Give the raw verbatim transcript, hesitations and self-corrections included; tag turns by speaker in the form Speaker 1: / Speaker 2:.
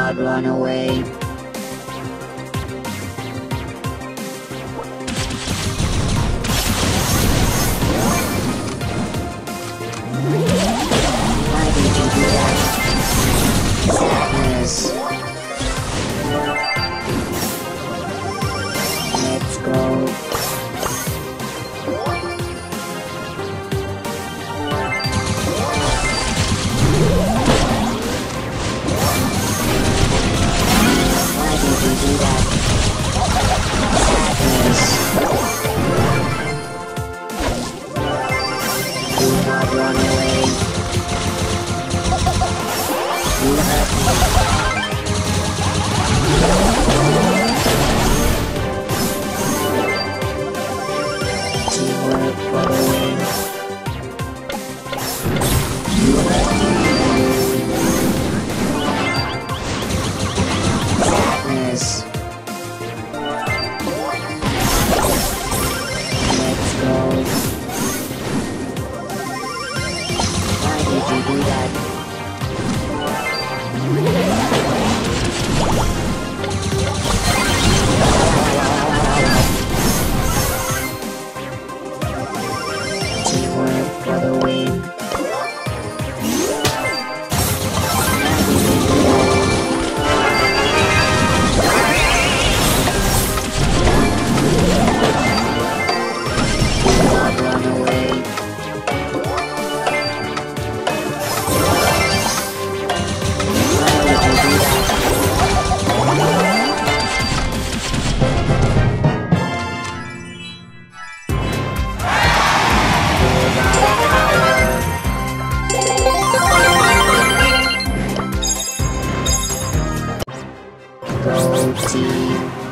Speaker 1: not run away. Why did you do that? Sadness. Let's go. Why did you do that? Sadness. Do not run away. You hurt me. Teamwork for the win. You hurt me. Sadness. Let's go. Why did you do that? Teamwork for the win. Do not run away. Why did you do that? Go team.